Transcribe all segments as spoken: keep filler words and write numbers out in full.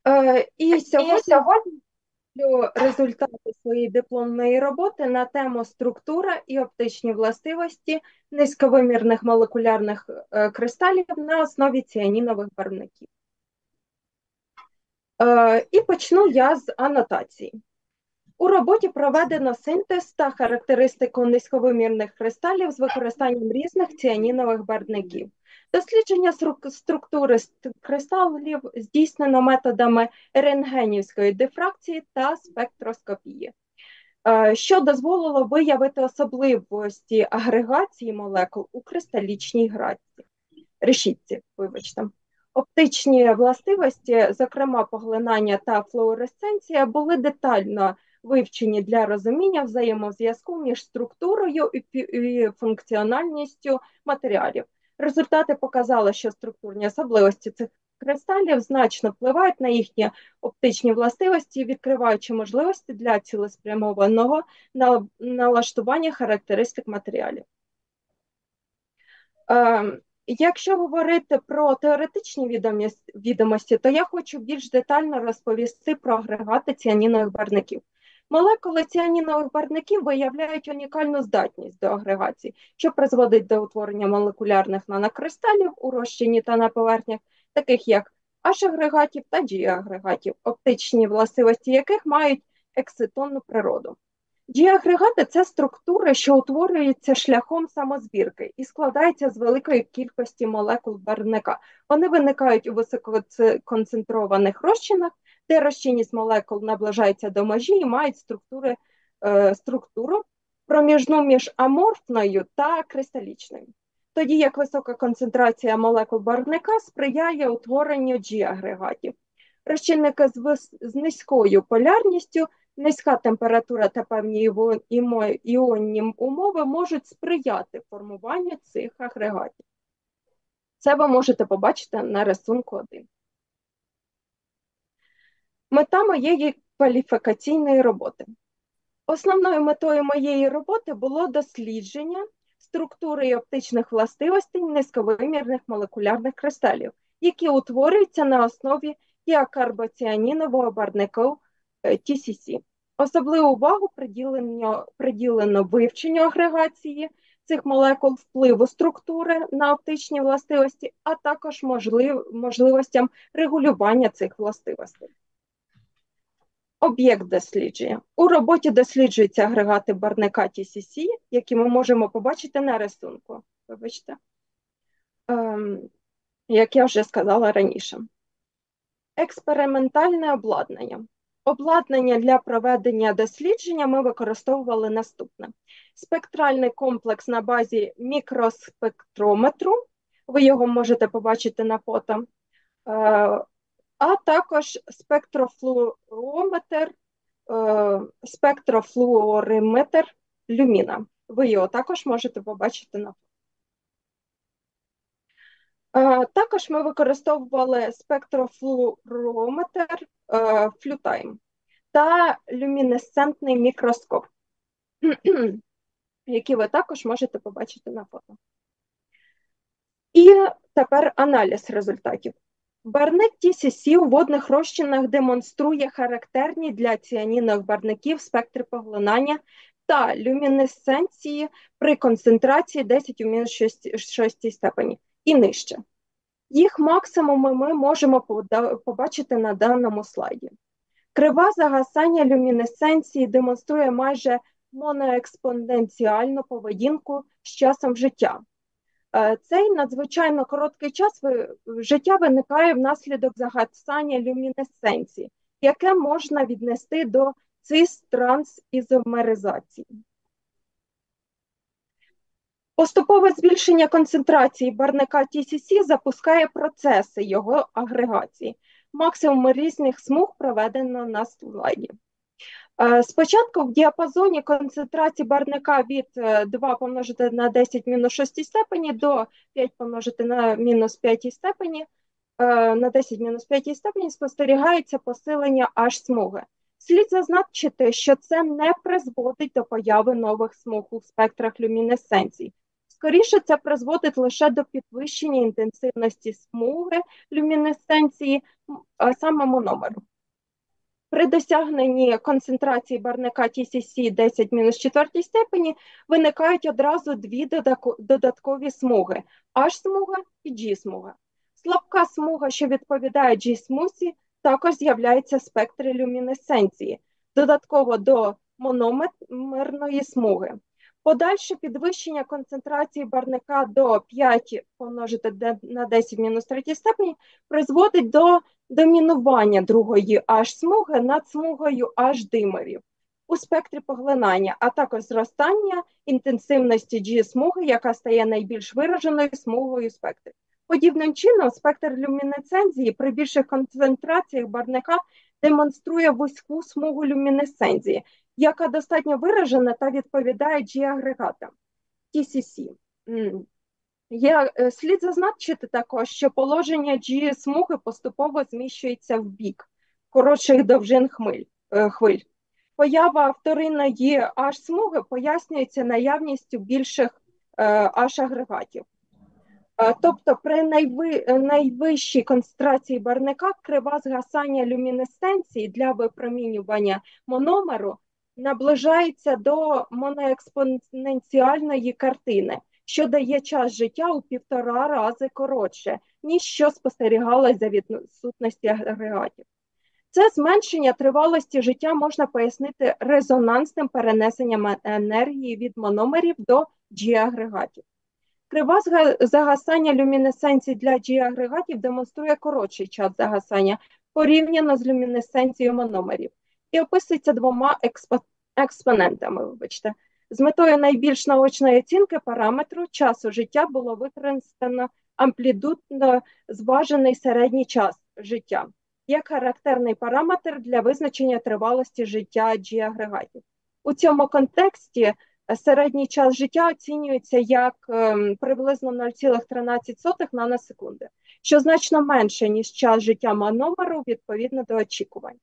Е, І І сьогодні сьогодні роблю результати своєї дипломної роботи на тему структура і оптичні властивості низьковимірних молекулярних е, кристалів на основі ціанінових барвників. Е, І почну я з анотації. У роботі проведено синтез та характеристику низьковимірних кристалів з використанням різних ціанінових барвників. Дослідження структури кристалів здійснено методами рентгенівської дифракції та спектроскопії, що дозволило виявити особливості агрегації молекул у кристалічній градці. решітці. Вибачте. Оптичні властивості, зокрема поглинання та флуоресценція, були детально вивчені для розуміння взаємозв'язку між структурою і функціональністю матеріалів. Результати показали, що структурні особливості цих кристалів значно впливають на їхні оптичні властивості, відкриваючи можливості для цілеспрямованого налаштування характеристик матеріалів. Якщо говорити про теоретичні відомості, то я хочу більш детально розповісти про агрегати ціанінових барвників. Молекули ціанінових барвників виявляють унікальну здатність до агрегації, що призводить до утворення молекулярних нанокристалів у розчині та на поверхнях, таких як H-агрегатів та G-агрегатів, оптичні властивості яких мають екситонну природу. Діагрегати – це структури, що утворюються шляхом самозбірки і складаються з великої кількості молекул барвника. Вони виникають у висококонцентрованих розчинах, де розчинність молекул наближається до межі і мають структури, е, структуру проміжну між аморфною та кристалічною. Тоді як висока концентрація молекул барвника сприяє утворенню G-агрегатів. Розчинники з, з низькою полярністю, низька температура та певні іонні умови можуть сприяти формуванню цих агрегатів. Це ви можете побачити на рисунку один. Мета моєї кваліфікаційної роботи. Основною метою моєї роботи було дослідження структури і оптичних властивостей низьковимірних молекулярних кристалів, які утворюються на основі діакарбоціанінового барвника Ті Сі Сі. Особливу увагу приділено, приділено вивченню агрегації цих молекул, впливу структури на оптичні властивості, а також можлив, можливостям регулювання цих властивостей. Об'єкт дослідження. У роботі досліджуються агрегати барвника Ті Сі Сі, які ми можемо побачити на рисунку. Вибачте. Ем, як я вже сказала раніше. Експериментальне обладнання. Обладнання для проведення дослідження ми використовували наступне. Спектральний комплекс на базі мікроспектрометру, ви його можете побачити на фото, а також спектрофлуорометр, спектрофлуориметр люміна. Ви його також можете побачити на фото. Також ми використовували спектрофлуорометр флютайм та люмінесцентний мікроскоп, які ви також можете побачити на фото. І тепер аналіз результатів. Барвник Ті Сі Сі у водних розчинах демонструє характерні для ціанінових барвників спектри поглинання та люмінесценції при концентрації десять у мінус шостій степені і нижче. Їх максимуми ми можемо побачити на даному слайді. Крива загасання люмінесценції демонструє майже моноекспоненціальну поведінку з часом життя. Цей надзвичайно короткий час життя виникає внаслідок загасання люмінесценції, яке можна віднести до цис-трансізомеризації. Поступове збільшення концентрації барвника Ті Сі Сі запускає процеси його агрегації. Максимум різних смуг проведено на слайді. Спочатку в діапазоні концентрації барвника від два помножити на десять мінус шостій степені до п'ять помножити на мінус п'ятій степені, на десять мінус п'ятій степені спостерігається посилення H-смуги. Слід зазначити, що це не призводить до появи нових смуг у спектрах люмінесценції. Скоріше, це призводить лише до підвищення інтенсивності смуги люмінесценції, а саме мономеру. При досягненні концентрації барвника Ті Сі Сі десять мінус четвертій степені виникають одразу дві додаткові смуги – H-смуга і G-смуга. Слабка смуга, що відповідає G-смузі, також з'являється в спектрі люмінесценції, додатково до мономерної смуги. Подальше підвищення концентрації барвника до п'ять помножити на десять мінус третій степені призводить до домінування другої H-смуги над смугою H-димерів у спектрі поглинання, а також зростання інтенсивності G-смуги, яка стає найбільш вираженою смугою спектру. Подібним чином, спектр люмінесценції при більших концентраціях барвника демонструє вузьку смугу люмінесценції, яка достатньо виражена та відповідає G-агрегатам Ті Сі Сі. Є, слід зазначити також, що положення G-смуги поступово зміщується в бік коротших довжин хмиль, хвиль. Поява вторинної H-смуги пояснюється наявністю більших H-агрегатів. Тобто при найви, найвищій концентрації барвника крива згасання люмінесценції для випромінювання мономеру наближається до моноекспоненціальної картини, що дає час життя у півтора рази коротше, ніж що спостерігалось за відсутності агрегатів. Це зменшення тривалості життя можна пояснити резонансним перенесенням енергії від мономерів до G-агрегатів. Крива загасання люмінесценції для G-агрегатів демонструє коротший час загасання порівняно з люмінесценцією мономерів і описується двома експо... експонентами. Вибачте. З метою найбільш наочної оцінки параметру часу життя було використано амплітудно зважений середній час життя як характерний параметр для визначення тривалості життя G-агрегатів. У цьому контексті середній час життя оцінюється як ем, приблизно нуль цілих тринадцять сотих наносекунди, що значно менше, ніж час життя мономеру відповідно до очікувань.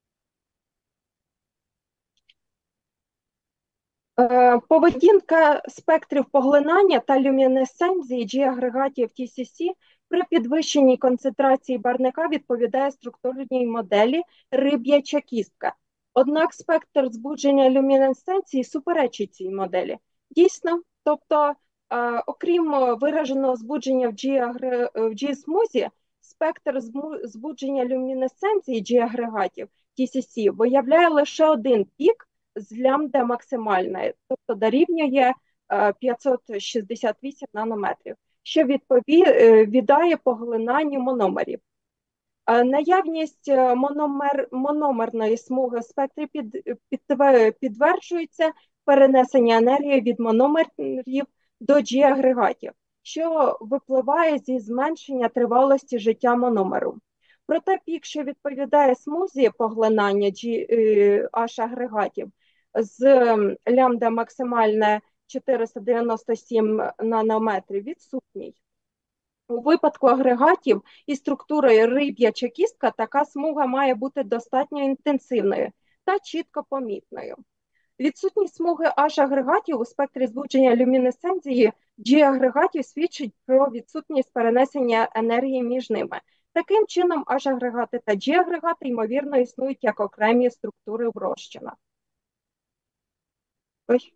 Е, поведінка спектрів поглинання та люмінесценції G-агрегатів Ті Сі Сі при підвищенні концентрації барвника відповідає структурній моделі риб'яча кістка. Однак спектр збудження люмінесценції суперечить цій моделі. Дійсно, тобто, е, окрім вираженого збудження в G-смузі, спектр збудження люмінесценції G-агрегатів Ті Сі Сі виявляє лише один пік з лямбда максимальної, тобто дорівнює е, п'ятсот шістдесят вісім нанометрів, що відповідає поглинанню мономерів. Наявність мономер, мономерної смуги в спектрі під, під, підтверджується перенесення енергії від мономерів до G-агрегатів, що випливає зі зменшення тривалості життя мономеру. Проте пік, що відповідає смузі поглинання H-агрегатів з лямбда максимальне чотириста дев'яносто сім нанометрів, відсутній. У випадку агрегатів із структурою риб'яча кістка така смуга має бути достатньо інтенсивною та чітко помітною. Відсутність смуги H-агрегатів у спектрі збудження люмінесценції G-агрегатів свідчить про відсутність перенесення енергії між ними. Таким чином, H-агрегати та G-агрегати, ймовірно, існують як окремі структури в розчинах. Ой.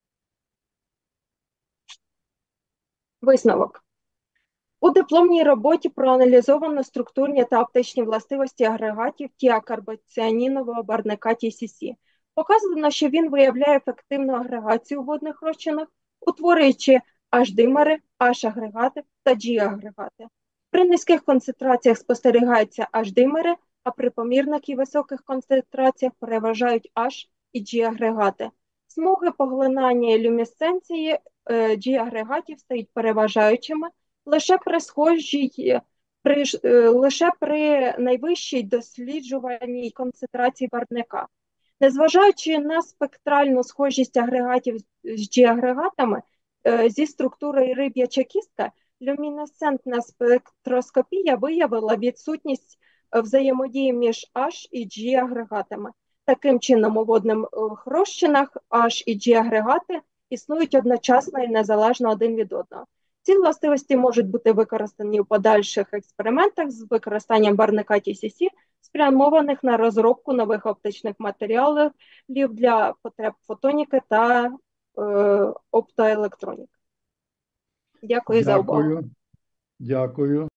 Висновок. У дипломній роботі проаналізовано структурні та оптичні властивості агрегатів тіакарботіанінового барвника Ті Сі Сі. Показано, що він виявляє ефективну агрегацію у водних розчинах, утворюючи H-димери, H-агрегати та G-агрегати. При низьких концентраціях спостерігаються H-димери, а при помірних і високих концентраціях переважають H і G-агрегати. Смуги поглинання і люмінесценції G-агрегатів стають переважаючими лише при схожій, при, лише при найвищій досліджуваній концентрації барвника. Незважаючи на спектральну схожість агрегатів з G-агрегатами зі структурою риб'яча кістка, люмінесцентна спектроскопія виявила відсутність взаємодії між H і G-агрегатами. Таким чином, у водних розчинах H і G-агрегати існують одночасно і незалежно один від одного. Ці властивості можуть бути використані у подальших експериментах з використанням барвника Ті Сі Сі, спрямованих на розробку нових оптичних матеріалів для потреб фотоніки та е, оптоелектроніки. Дякую за увагу. Дякую. Дякую.